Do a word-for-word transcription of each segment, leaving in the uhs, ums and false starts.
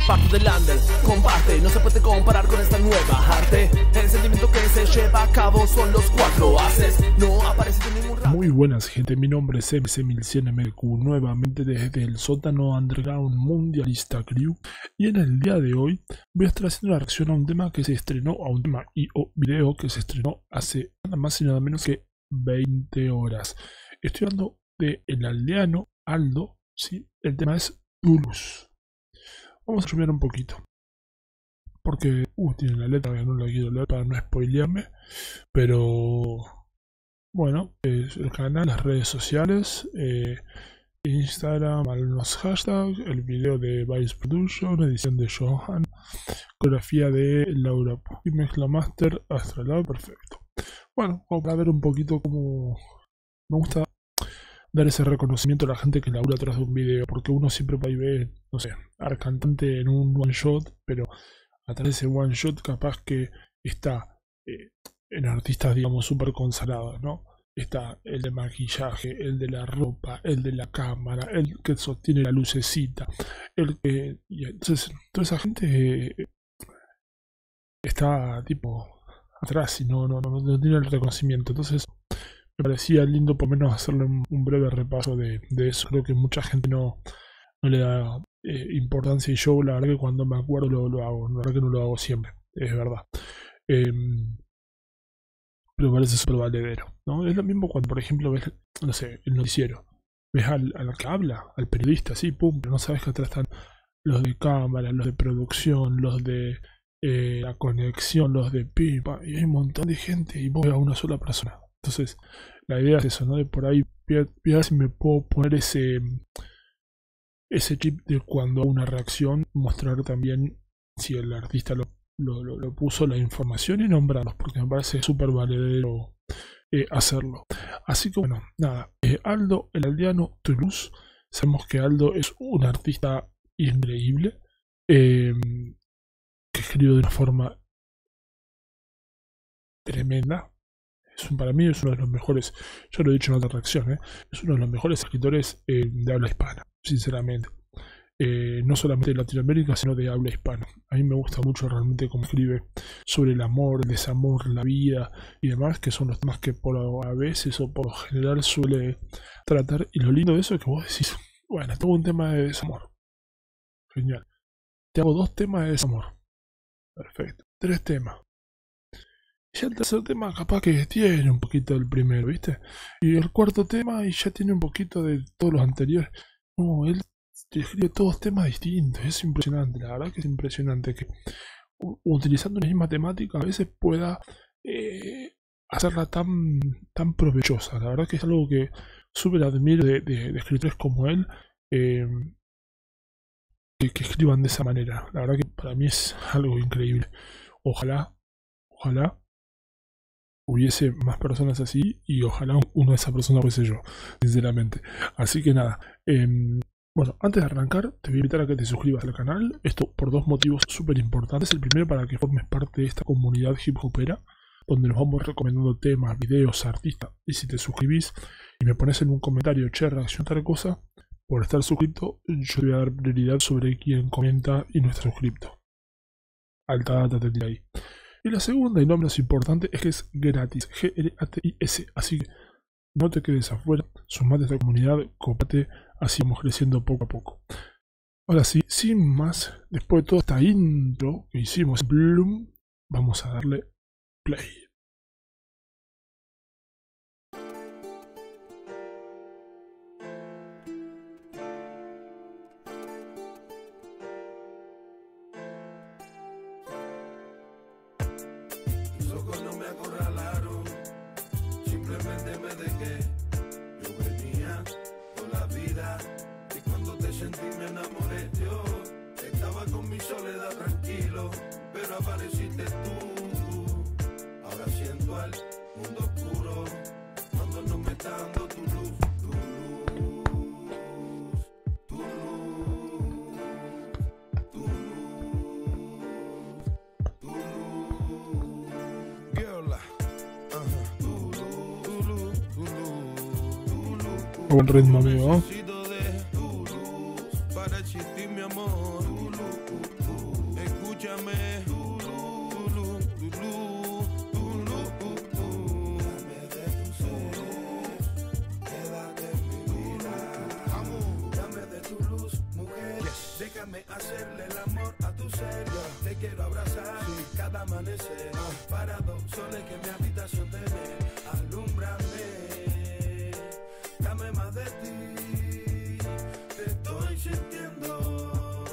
Parte del under, comparte, no se puede comparar con esta nueva arte. El sentimiento que se lleva a cabo son los cuatro haces. No aparece en ningún rap. Muy buenas gente, mi nombre es M C mil cien M Q, nuevamente desde el sótano underground mundialista crew. Y en el día de hoy voy a estar haciendo una reacción a un tema que se estrenó, a un tema y o video que se estrenó hace nada más y nada menos que veinte horas. Estoy hablando de el aldeano Aldo, ¿sí? El tema es Toulouse. Vamos a subir un poquito. Porque, uh, tiene la letra que no la quiero leer para no spoilearme. Pero, bueno, eh, el canal, las redes sociales, eh, Instagram, los hashtags, el video de Vice Production, edición de Johan, coreografía de Laura y mezcla master, Astrolab, perfecto. Bueno, como para ver un poquito cómo me gusta dar ese reconocimiento a la gente que labura atrás de un video, porque uno siempre por ahí ve, no sé, al cantante en un one shot, pero atrás de ese one shot capaz que está eh, en artistas, digamos, súper consagrados, ¿no? Está el de maquillaje, el de la ropa, el de la cámara, el que sostiene la lucecita, el que... Y entonces, toda esa gente eh, está, tipo, atrás y no, no, no, no tiene el reconocimiento. Entonces me parecía lindo por lo menos hacerle un, un breve repaso de, de eso. Creo que mucha gente no, no le da eh, importancia, y yo la verdad que cuando me acuerdo lo, lo hago. La verdad que no lo hago siempre, es verdad. Eh, pero me parece súper valedero, ¿no? Es lo mismo cuando, por ejemplo, ves, no sé, el noticiero. Ves al, al que habla, al periodista, así, pum, pero no sabes que atrás están los de cámara, los de producción, los de eh, la conexión, los de pipa, y hay un montón de gente y vos ves a una sola persona. Entonces, la idea es eso, ¿no? De por ahí, voy a ver si me puedo poner ese ese chip de cuando hago una reacción, mostrar también si el artista lo, lo, lo, lo puso la información y nombrarlos, porque me parece súper valedero eh, hacerlo. Así que bueno, nada, eh, Aldo, el aldeano Toulouse. Sabemos que Aldo es un artista increíble, eh, que escribe de una forma tremenda. Es un, para mí es uno de los mejores, ya lo he dicho en otra reacción, ¿eh? Es uno de los mejores escritores eh, de habla hispana, sinceramente. Eh, no solamente de Latinoamérica, sino de habla hispana. A mí me gusta mucho realmente cómo escribe sobre el amor, el desamor, la vida y demás, que son los temas que por a veces o por lo general suele tratar. Y lo lindo de eso es que vos decís, bueno, tengo un tema de desamor. Genial. Te hago dos temas de desamor. Perfecto. Tres temas. Y ya el tercer tema capaz que tiene un poquito del primero, ¿viste? Y el cuarto tema y ya tiene un poquito de todos los anteriores. No, él te escribe todos temas distintos. Es impresionante, la verdad que es impresionante que utilizando la misma temática a veces pueda eh, hacerla tan, tan provechosa. La verdad que es algo que súper admiro de, de, de escritores como él, eh, que, que escriban de esa manera. La verdad que para mí es algo increíble. Ojalá, ojalá hubiese más personas así, y ojalá una de esas personas fuese yo, sinceramente. Así que nada, eh, bueno, antes de arrancar te voy a invitar a que te suscribas al canal. Esto por dos motivos súper importantes. El primero, para que formes parte de esta comunidad hip hopera, donde nos vamos recomendando temas, videos, artistas. Y si te suscribís y me pones en un comentario, che, reacción tal cosa, por estar suscrito, yo te voy a dar prioridad sobre quien comenta y no está suscrito. Alta data te tira ahí. Y la segunda y no menos importante es que es gratis, G R A T I S, así que no te quedes afuera, sumate a esta comunidad, cópate, así vamos creciendo poco a poco. Ahora sí, sin más, después de toda esta intro que hicimos, bloom, vamos a darle play. No me acorralaron, simplemente me dejé. Yo venía por la vida y cuando te sentí me enamoré. Yo estaba con mi soledad tranquilo, pero apareciste tú. Ahora siento al mundo oscuro cuando no me está dando tu luz, tu luz, tu luz, tu luz, tu luz. Girl, uh-huh. Tu luz, tu luz, tu luz, tu luz. Buen ritmo, amigo. Necesito de tu luz para existir, mi amor. Tu luz, Déjame hacerle el amor a tu ser. Yo te quiero abrazar sí. cada amanecer. Ah. Para dos soles que mi habitación tener. Alúmbrame, dame más de ti. Te estoy sintiendo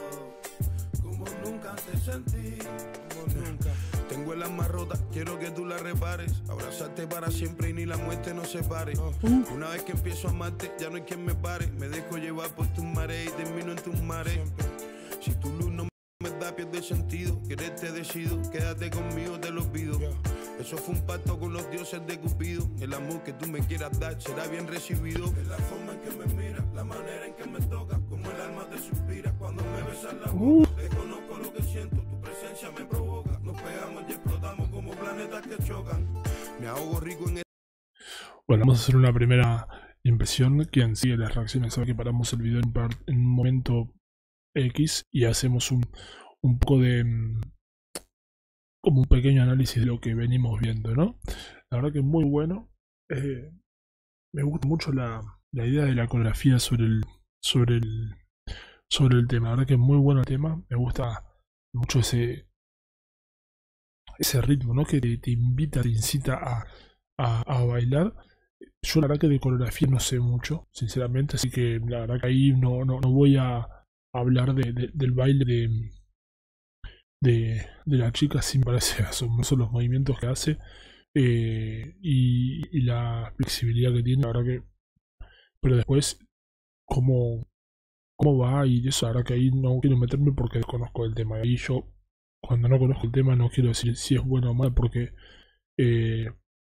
como nunca te sentí. Como nunca. Tengo el alma rota, quiero que tú la repares. Abrazarte para siempre y ni la muerte nos separe. uh. Una vez que empiezo a amarte, ya no hay quien me pare. Me dejo llevar por tus mares y termino en tus mares. Si tu luz no me da, pierde el sentido. Quererte decido, quédate conmigo, te lo pido. Eso fue un pacto con los dioses de Cupido. El amor que tú me quieras dar será bien recibido. Es la forma en que me miras, la manera en que me tocas, como el alma te suspira cuando me besas la boca. Desconozco lo que siento, tu presencia me provoca. Nos pegamos y explotamos como planetas que chocan. Me ahogo rico en el... Bueno, vamos a hacer una primera impresión. Quien sigue las reacciones sabe que paramos el video en, par en un momento X y hacemos un, un poco de... como un pequeño análisis de lo que venimos viendo, ¿no? La verdad que es muy bueno. Eh, me gusta mucho la, la idea de la coreografía sobre el, sobre el, sobre el tema. La verdad que es muy bueno el tema. Me gusta mucho ese, ese ritmo, ¿no? Que te, te invita, te incita a, a, a bailar. Yo la verdad que de coreografía no sé mucho, sinceramente, así que la verdad que ahí no, no, no voy a hablar de, de, del baile de, de, de la chica. Sí me parece asombroso los movimientos que hace eh, y, y la flexibilidad que tiene, la verdad que... Pero después, cómo, cómo va y eso, la verdad que ahí no quiero meterme porque desconozco el tema. Y yo, cuando no conozco el tema, no quiero decir si es bueno o mal porque... Eh,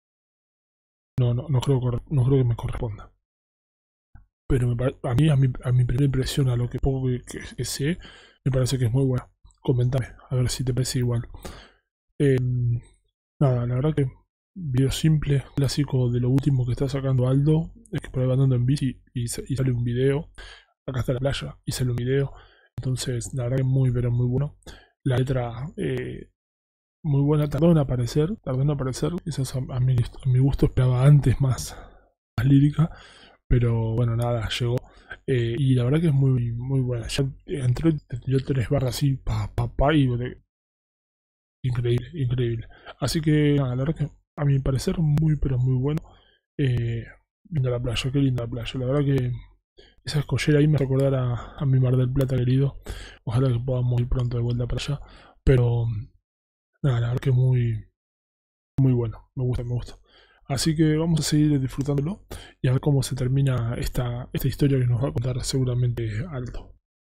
No, no, no creo, no creo que me corresponda. Pero me a mí, a mi, a mi primera impresión, a lo que poco que, que, que sé, me parece que es muy buena. Coméntame, a ver si te parece igual. Eh, nada, la verdad que video simple, clásico de lo último que está sacando Aldo. Es que por ahí va andando en bici y, y sale un video. Acá está la playa y sale un video. Entonces, la verdad que es muy, pero muy bueno. La letra... Eh, muy buena, tardó en aparecer, tardó en aparecer, quizás a, a, mi, a mi gusto esperaba antes más, más lírica, pero bueno, nada, llegó, eh, y la verdad que es muy muy buena. Ya entró y dio tres barras así, pa, pa, pa, y de... increíble, increíble. Así que nada, la verdad que a mi parecer muy, pero muy bueno. Eh, linda la playa, qué linda la playa, la verdad que esa escollera ahí me hace acordar a, a mi Mar del Plata querido. Ojalá que podamos ir pronto de vuelta para allá, pero... Nada, la verdad que muy, muy bueno, me gusta, me gusta. Así que vamos a seguir disfrutándolo y a ver cómo se termina esta, esta historia que nos va a contar seguramente Aldo.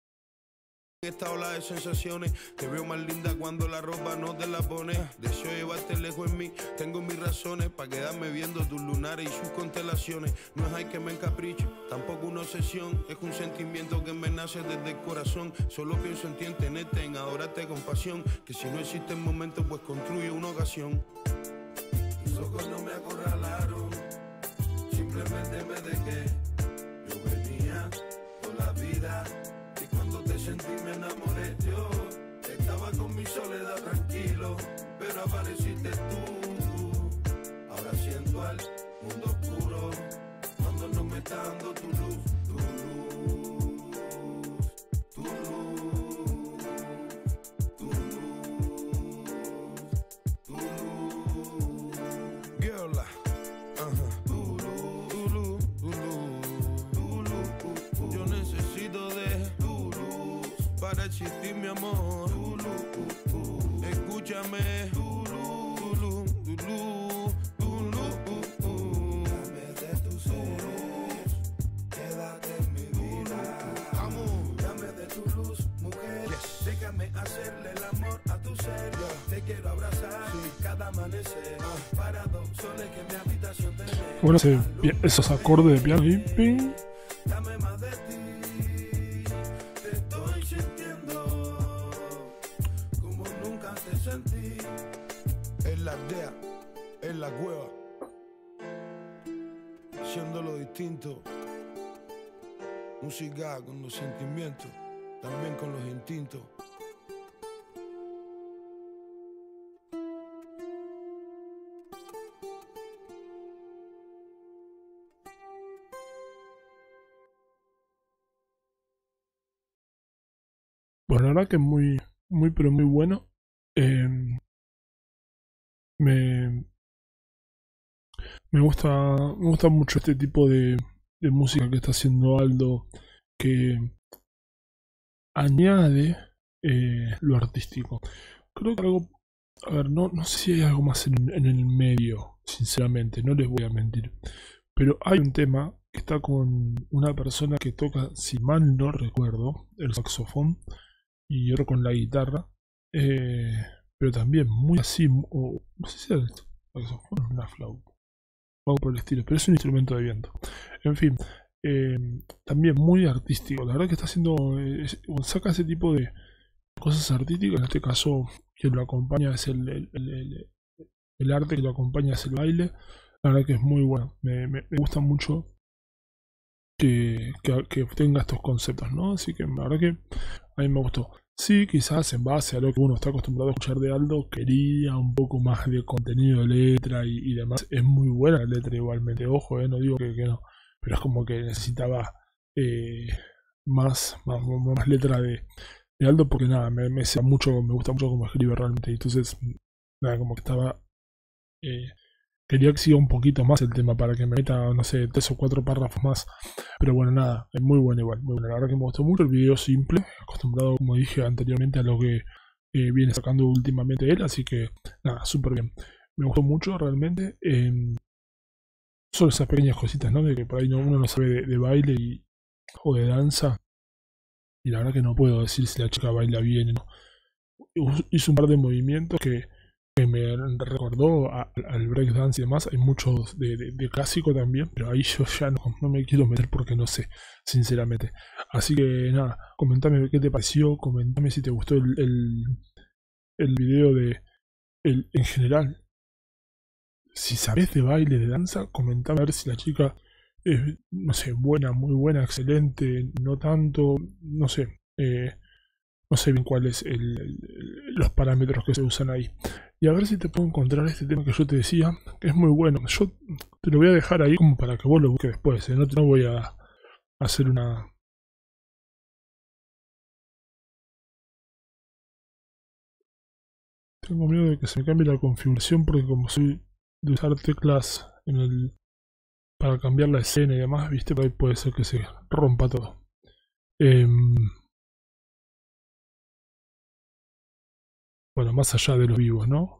Esta ola de sensaciones, te veo más linda cuando la ropa no te la pones. Deseo llevarte lejos en mí, tengo mis razones para quedarme viendo tus lunares y sus constelaciones. No es hay que me encapricho, tampoco una obsesión, es un sentimiento que me nace desde el corazón. Solo pienso en ti, en tenerte, en adorarte con pasión, que si no existe el momento pues construye una ocasión. Tus ojos no me acorralaron, simplemente me dejé. Yo venía por la vida y cuando te sentí me enamoré. Yo estaba con mi soledad tranquilo, pero apareciste tú. Ahora siento al mundo oscuro cuando no me está dando tu luz, tu luz, tu luz, tu luz, tu luz. Girl, uh-huh. Tu luz, tu luz, tu luz, tu luz. Yo necesito de tu luz para existir, mi amor. Tu luz, escúchame. Tu luz, tu luz, tu luz, tu luz. Dame de tu ser, quédate en mi vida. Vamos, dame de tu luz, mujer. Yes. Déjame hacerle el amor a tu ser. Yo te quiero abrazar sí. cada amanecer. Uh. Para dos soles que mi habitación te dé. Bueno, ese, esos acordes de piano y ping. Dame más de ti, te estoy sintiendo como nunca te sentí. En la aldea, en la cueva, haciendo lo distinto. Música con los sentimientos, también con los instintos. Bueno, la verdad que es muy, muy, pero muy bueno. Eh, me, me gusta, me gusta mucho este tipo de, de música que está haciendo Aldo, que añade eh, lo artístico. Creo que algo, a ver, no, no sé si hay algo más en, en el medio, sinceramente, no les voy a mentir. Pero hay un tema que está con una persona que toca, si mal no recuerdo, el saxofón y otro con la guitarra. Eh, pero también muy así, o no sé si es el saxofón o una flauta, algo por el estilo, pero es un instrumento de viento. En fin, eh, también muy artístico. La verdad que está haciendo, eh, es- saca ese tipo de cosas artísticas. En este caso, que lo acompaña es el, el, el- el- el arte que lo acompaña es el baile. La verdad que es muy bueno. Me, me- me gusta mucho que, que, que tenga estos conceptos, ¿no? Así que la verdad que a mí me gustó. Sí, quizás en base a lo que uno está acostumbrado a escuchar de Aldo, quería un poco más de contenido de letra y, y demás. Es muy buena la letra igualmente, ojo, eh, no digo que, que no, pero es como que necesitaba eh, más, más, más letra de, de Aldo porque nada, me, me, sea mucho, me gusta mucho cómo escribe realmente. Y entonces, nada, como que estaba... eh, quería que siga un poquito más el tema para que me meta, no sé, tres o cuatro párrafos más. Pero bueno, nada, es muy bueno igual. Muy bueno. La verdad que me gustó mucho el video simple, acostumbrado, como dije anteriormente, a lo que eh, viene sacando últimamente él. Así que nada, súper bien. Me gustó mucho realmente. Eh, solo esas pequeñas cositas, ¿no? De que por ahí no, uno no sabe de, de baile y, o de danza. Y la verdad que no puedo decir si la chica baila bien o no. Hizo un par de movimientos que que me recordó a- al breakdance y demás. Hay muchos de, de- de clásico también, pero ahí yo ya no, no me quiero meter porque no sé, sinceramente. Así que nada, comentame qué te pareció, comentame si te gustó el, el, el video de el, en general. Si sabes de baile, de danza, comentame a ver si la chica es, no sé, buena, muy buena, excelente, no tanto, no sé. Eh, no sé bien cuáles el, el- los parámetros que se usan ahí. Y a ver si te puedo encontrar este tema que yo te decía, que es muy bueno. Yo te lo voy a dejar ahí como para que vos lo busques después. ¿eh? No, no voy a hacer una... Tengo miedo de que se me cambie la configuración porque como soy de usar teclas en el para cambiar la escena y demás, viste, por ahí puede ser que se rompa todo. Em, bueno, más allá de los vivos, ¿no?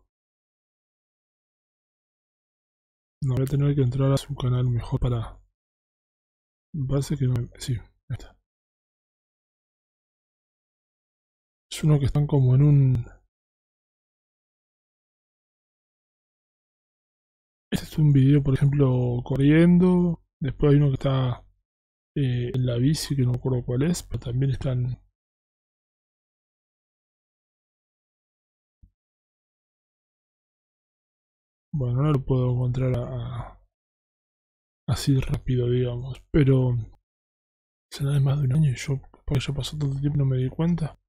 No voy a tener que entrar a su canal mejor para... Me parece que no... Sí, ahí está. Es uno que están como en un... Este es un video, por ejemplo, corriendo. Después hay uno que está eh, en la bici, que no me acuerdo cuál es, pero también están... Bueno, no lo puedo encontrar a- a- así rápido, digamos. Pero será de más de un año y yo, porque ya pasó tanto tiempo, no me di cuenta.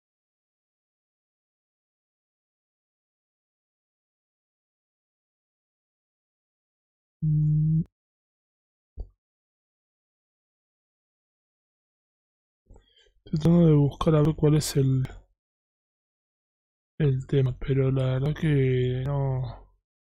Mm, Estoy tratando de buscar a ver cuál es el, el tema, pero la verdad que no...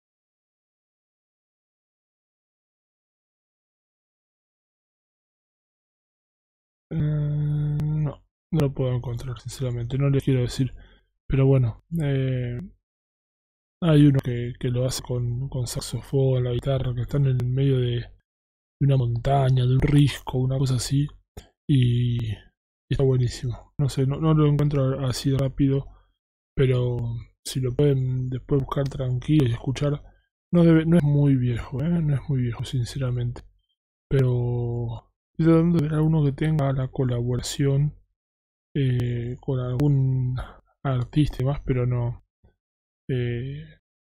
Eh, no, no lo puedo encontrar, sinceramente, no les quiero decir. Pero bueno, eh, hay uno que, que lo hace con, con saxofón, la guitarra, que están en el medio de, de una montaña, de un risco, una cosa así. Y, y está buenísimo. No sé, no, no lo encuentro así rápido, pero si lo pueden después buscar tranquilo y escuchar, no debe, no es muy viejo, ¿eh? No es muy viejo, sinceramente. Pero estoy tratando de ver alguno que tenga la colaboración eh, con algún artista y más, pero no. Eh,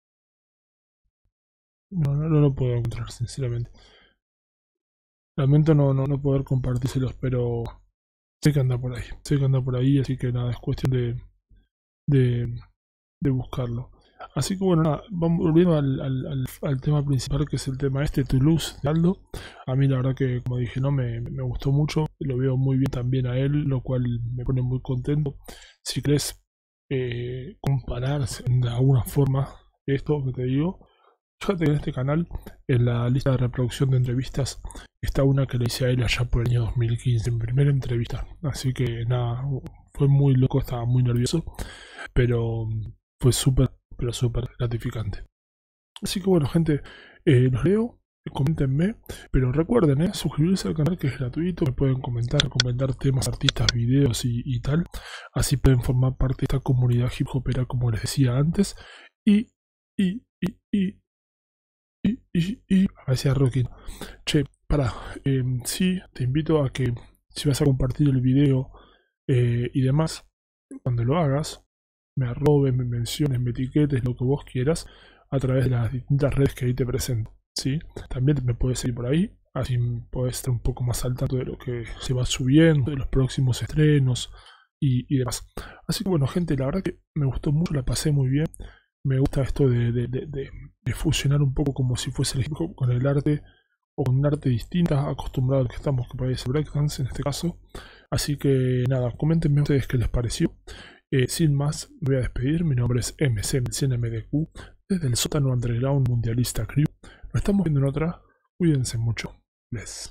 no, no, no lo puedo encontrar, sinceramente. Lamento no, no, no poder compartírselos, pero sé que anda por ahí. Sé que anda por ahí, así que nada, es cuestión de, de, de buscarlo. Así que bueno, nada, vamos volviendo al, al, al, al tema principal, que es el tema este, Toulouse de Aldo. A mí la verdad que, como dije, no me, me gustó mucho, lo veo muy bien también a él, lo cual me pone muy contento. Si querés eh, comparar de alguna forma esto que te digo, fíjate que en este canal, en la lista de reproducción de entrevistas, está una que le hice a él allá por el año dos mil quince, en primera entrevista. Así que nada, fue muy loco, estaba muy nervioso, pero fue súper, pero súper gratificante. Así que bueno, gente, eh, los leo, coméntenme, pero recuerden, eh, suscribirse al canal, que es gratuito, me pueden comentar, comentar temas, artistas, videos y, y tal. Así pueden formar parte de esta comunidad hip hopera, como les decía antes. Y, y, y, y, y, y, y, a ver si a Rocky. Che, para, eh, sí, te invito a que si vas a compartir el video eh, y demás, cuando lo hagas, me arrobes, me menciones, me etiquetes, lo que vos quieras, a través de las distintas redes que ahí te presento, ¿sí? También me puedes seguir por ahí, así podés estar un poco más al tanto de lo que se va subiendo, de los próximos estrenos y, y demás. Así que bueno, gente, la verdad que me gustó mucho, la pasé muy bien. Me gusta esto de, de, de, de, de fusionar un poco como si fuese el hip hop con el arte, o con un arte distinta, acostumbrado al que estamos, que parece breakdance en este caso. Así que nada, coméntenme ustedes qué les pareció. Eh, sin más, me voy a despedir. Mi nombre es M C cien M D Q, desde el sótano underground mundialista crew. Nos estamos viendo en otra. Cuídense mucho. Bless.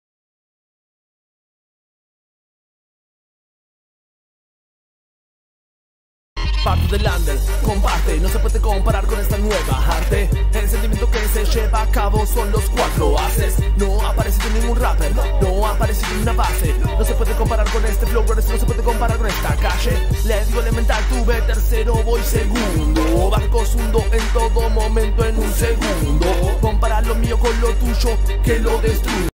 Parte del under, comparte, no se puede comparar con esta nueva arte. El sentimiento que se lleva a cabo son los cuatro haces. No ha aparecido ningún rapper, no ha aparecido una base. No se puede comparar con este flow, no se puede comparar con esta calle. Le digo elemental, tuve tercero, voy segundo. Barcos hundo en todo momento en un segundo. Compara lo mío con lo tuyo, que lo destruye.